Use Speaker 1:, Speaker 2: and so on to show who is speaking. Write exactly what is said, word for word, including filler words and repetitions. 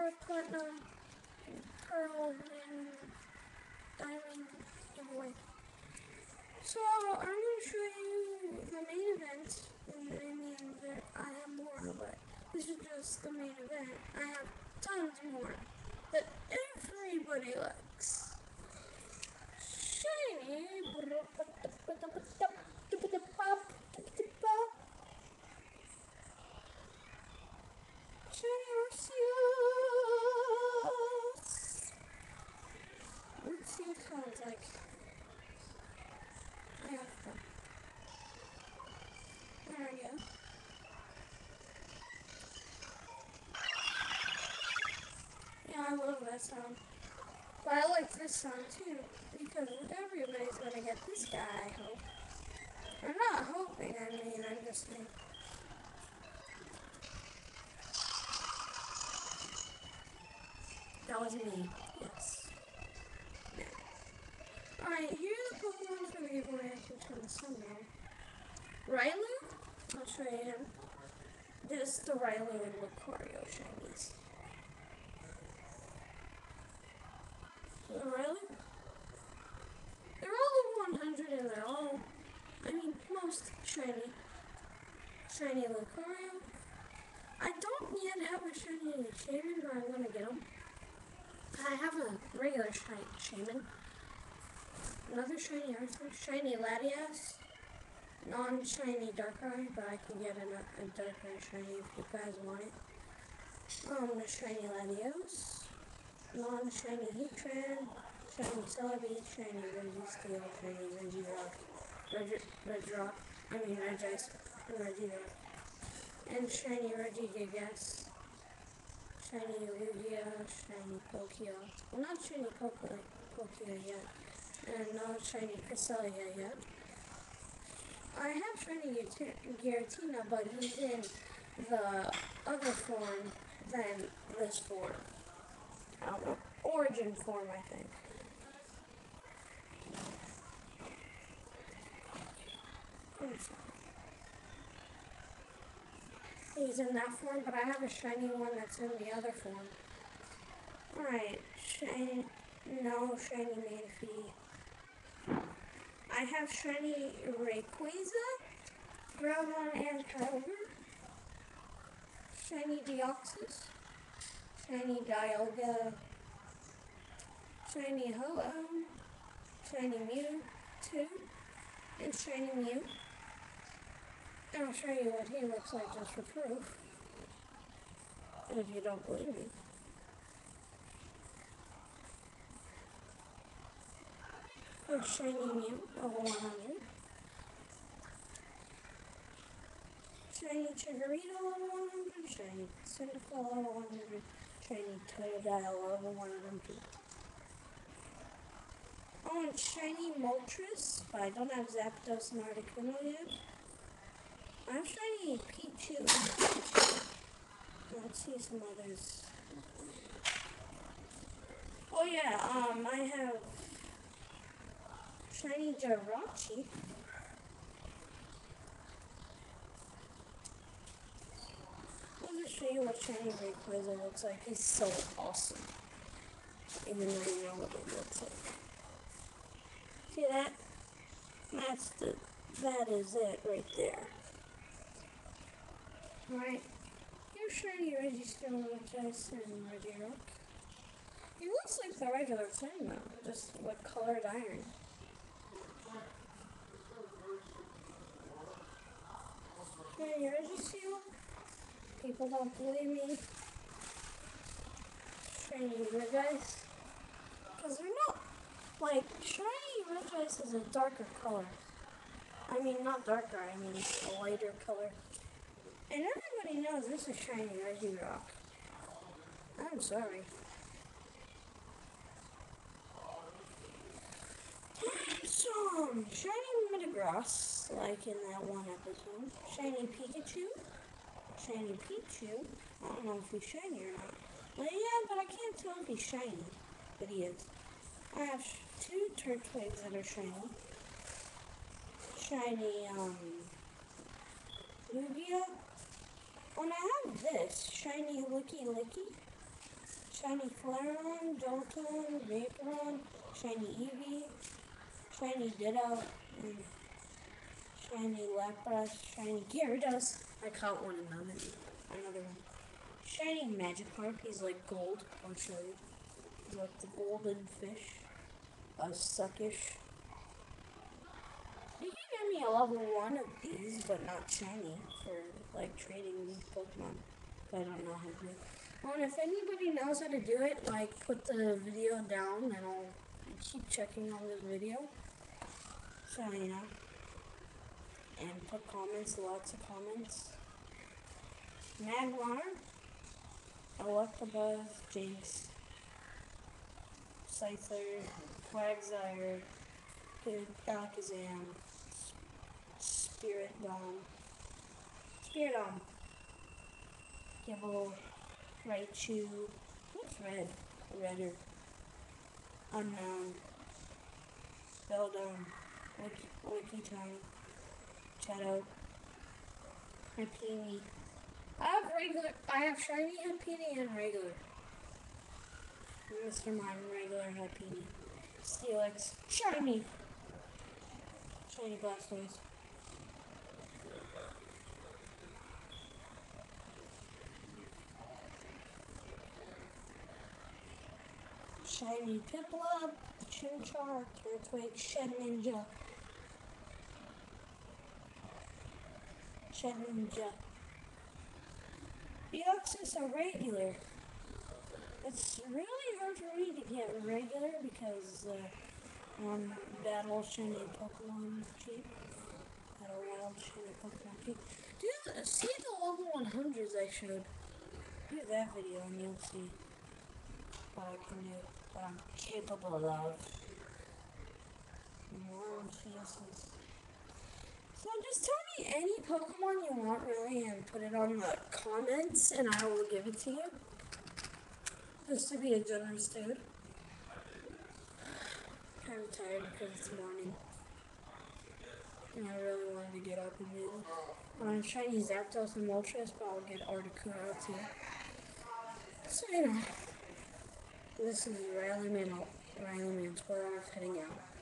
Speaker 1: Emerald, Platinum, Pearl, and Diamond giveaway. So I'm going to show you the main event, and I mean that I have more, but this is just the main event. I have tons more that everybody likes. Shiny, Shiny Arceus. Let's see what it sounds like. I have them. There we go. Yeah, I love that sound. But I like this sound too, because everybody's gonna get this guy, I hope. I'm not hoping, I mean, I'm just saying. That was me, yes. Alright, here are the Pokemon for the giveaway. I can turn the sun on. Railu? I'll show you him. This is the Railu and Lucario shinies. The Railu? They're all over one hundred and they're all, I mean, most shiny. Shiny Lucario. I don't yet have a shiny Shaman, but I'm gonna get him. I have a regular shiny Shaman. Another shiny Arthur, shiny Latias, non-shiny Darkrai, but I can get a, a Darkrai shiny if you guys want it. Um, the shiny Latios, non-shiny Heatran, shiny Celebi, shiny Registeel, shiny Regirock, Reg Regirock, I mean Regice, and Regirock, and shiny Regigigas, shiny Lugia, shiny Pokea, well not shiny Pokea, Pokea yet. And no shiny Cresselia yet. I have shiny Giratina, but he's in the other form than this form. I don't know. Origin form, I think. He's in that form, but I have a shiny one that's in the other form. Alright, shiny, no shiny Manaphy. I have shiny Rayquaza, Groudon, and Kyogre, shiny Deoxys, shiny Dialga, shiny Ho-Oh, shiny Mewtwo, and shiny Mew. And I'll show you what he looks like just for proof, if you don't believe me. Oh, shiny Mew, level one hundred. Shiny Chikorita, level one hundred. Shiny Cyndaquil, level one hundred. Shiny Totodile, level one hundred. Oh, and shiny Moltres, but I don't have Zapdos and Articuno yet. I have shiny Pichu. Let's see some others. Oh yeah, um, I have shiny Jirachi. Let me show you what shiny Rayquaza looks like. He's so awesome. Even though you know what it looks like. See that? That's the, that is it right there. Alright. Here's shiny Registeel, Regice, and Regirock. He looks like the regular thing though, just with colored iron. Shiny Registeel. People don't believe me. Shiny Regice. Because they're not, like, shiny Regice is a darker color. I mean, not darker, I mean a lighter color. And everybody knows this is shiny Regirock. I'm sorry. So, shiny Metagross, like in that one episode. Shiny Pikachu. Shiny Pichu. I don't know if he's shiny or not. Well, yeah, but I can't tell if he's shiny. But he is. I have two Turtwigs that are shiny. Shiny, um, Lugia. Oh, and I have this. Shiny Licky Licky. Shiny Flareon, Jolteon, Vaporeon, Shiny Eevee, Shiny Ditto, and Shiny Lapras, Shiny Gyarados. I caught one another, another one. Shiny Magikarp, he's like gold, I'll show you. He's like the golden fish. A suckish. You can give me a level one of these, but not shiny, for like trading these Pokemon. I don't know how to do it. Well, and if anybody knows how to do it, like put the video down and I'll keep checking on this video. So, you know. And put comments, lots of comments. Magmar, Electabuzz, Jinx, Scyther, Quagsire, Alakazam, Spirit Bomb, Spirit Bomb, Gibble, Raichu, what's red? Redder, Unknown, Beldum, Wiki, Wikitongue, Shadow, Happiny. I have regular, I have shiny Happiny and regular. Mister Mime, regular Happiny. Steelix, shiny. Shiny Blastoise. Shiny Piplup, Chimchar, Turtwig, Shed Ninja. Shed Ninja. Deoxys are regular. It's really hard for me to get regular because uh, um, battle shiny Pokemon cheap. Battle wild shiny Pokemon cheap. Dude, see the level one hundreds I showed. Do that video and you'll see what I can do, what I'm capable of. Warm faces. So just tell me any Pokemon you want really and put it on the comments and I will give it to you. Just to be a generous dude. Kind of tired because it's morning. And I really wanted to get up and do this. But I'm trying to use Zapdos and Moltres, but I'll get Articuno too. So, you know. This is Riley Man, Riley Man twelve heading out.